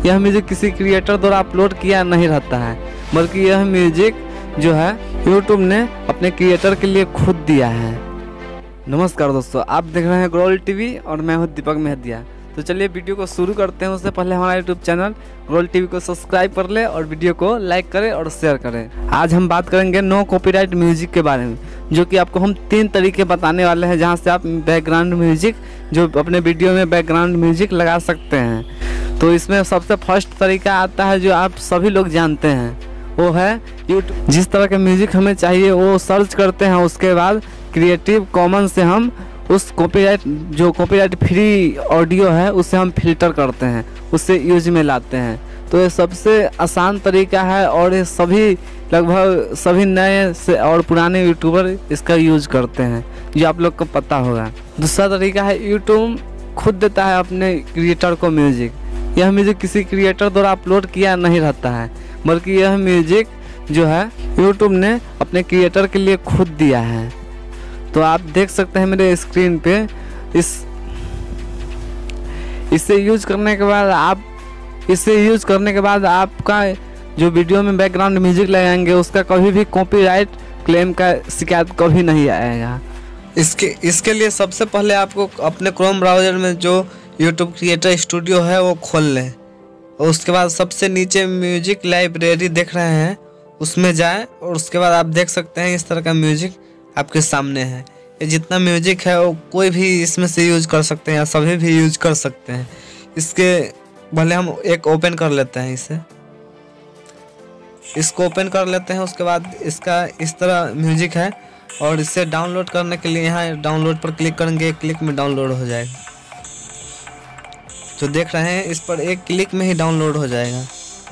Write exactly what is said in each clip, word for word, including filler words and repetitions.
यह म्यूजिक किसी क्रिएटर द्वारा अपलोड किया नहीं रहता है, बल्कि यह म्यूजिक जो है यूट्यूब ने अपने क्रिएटर के लिए खुद दिया है। नमस्कार दोस्तों, आप देख रहे हैं ग्रोल टीवी और मैं हूं दीपक मेहदिया। तो चलिए वीडियो को शुरू करते हैं। उससे पहले हमारा यूट्यूब चैनल ग्रोल टीवी को सब्सक्राइब कर ले और वीडियो को लाइक करें और शेयर करें। आज हम बात करेंगे नो कॉपीराइट म्यूजिक के बारे में, जो कि आपको हम तीन तरीके बताने वाले हैं जहां से आप बैकग्राउंड म्यूजिक जो अपने वीडियो में बैकग्राउंड म्यूजिक लगा सकते हैं। तो इसमें सबसे फर्स्ट तरीका आता है जो आप सभी लोग जानते हैं, वो है यूट्यूब। जिस तरह के म्यूजिक हमें चाहिए वो सर्च करते हैं, उसके बाद क्रिएटिव कॉमन से हम उस कॉपीराइट जो कॉपीराइट फ्री ऑडियो है उसे हम फिल्टर करते हैं, उससे यूज में लाते हैं। तो ये सबसे आसान तरीका है और ये सभी लगभग सभी नए से और पुराने यूट्यूबर इसका यूज करते हैं, जो आप लोग को पता होगा। दूसरा तरीका है यूट्यूब खुद देता है अपने क्रिएटर को म्यूजिक। यह म्यूजिक किसी क्रिएटर द्वारा अपलोड किया नहीं रहता है, बल्कि यह म्यूजिक जो है यूट्यूब ने अपने क्रिएटर के लिए खुद दिया है। तो आप देख सकते हैं मेरे स्क्रीन पे, इस इसे यूज करने के बाद आप इसे यूज करने के बाद आपका जो वीडियो में बैकग्राउंड म्यूजिक लगाएंगे उसका कभी भी कॉपीराइट क्लेम का शिकायत कभी नहीं आएगा। इसके इसके लिए सबसे पहले आपको अपने क्रोम ब्राउज़र में जो यूट्यूब क्रिएटर स्टूडियो है वो खोल लें और उसके बाद सबसे नीचे म्यूजिक लाइब्रेरी देख रहे हैं उसमें जाएं और उसके बाद आप देख सकते हैं इस तरह का म्यूजिक आपके सामने है। ये जितना म्यूजिक है वो कोई भी इसमें से यूज कर सकते हैं या सभी भी यूज कर सकते हैं। इसके भले हम एक ओपन कर लेते हैं, इसे इसको ओपन कर लेते हैं। उसके बाद इसका इस तरह म्यूजिक है और इसे डाउनलोड करने के लिए यहाँ डाउनलोड पर क्लिक करेंगे, एक क्लिक में डाउनलोड हो जाएगा। जो देख रहे हैं इस पर एक क्लिक में ही डाउनलोड हो जाएगा।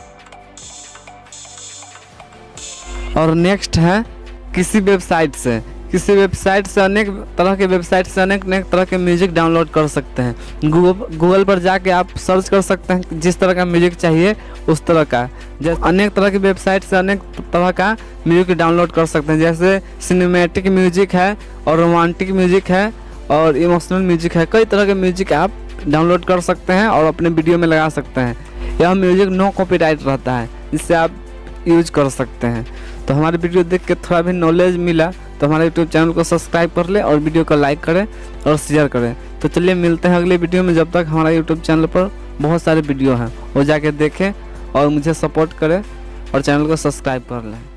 और नेक्स्ट है किसी वेबसाइट से किसी वेबसाइट से अनेक तरह के वेबसाइट से अनेक अनेक तरह के म्यूजिक डाउनलोड कर सकते हैं। गूगल गूगल पर जाके आप सर्च कर सकते हैं जिस तरह का म्यूजिक चाहिए उस तरह का। जैसे अनेक तरह की वेबसाइट से अनेक तरह का म्यूजिक डाउनलोड कर सकते हैं, जैसे सिनेमैटिक म्यूजिक है और रोमांटिक म्यूजिक है और इमोशनल म्यूजिक है। कई तरह के म्यूजिक आप डाउनलोड कर सकते हैं और अपने वीडियो में लगा सकते हैं। यह म्यूजिक नो कॉपीराइट रहता है, जिससे आप यूज कर सकते हैं। तो हमारे वीडियो देख के थोड़ा भी नॉलेज मिला तो हमारे यूट्यूब चैनल को सब्सक्राइब कर ले और वीडियो को लाइक करें और शेयर करें। तो चलिए मिलते हैं अगले वीडियो में। जब तक हमारा यूट्यूब चैनल पर बहुत सारे वीडियो हैं वो जाके देखें और मुझे सपोर्ट करें और चैनल को सब्सक्राइब कर लें।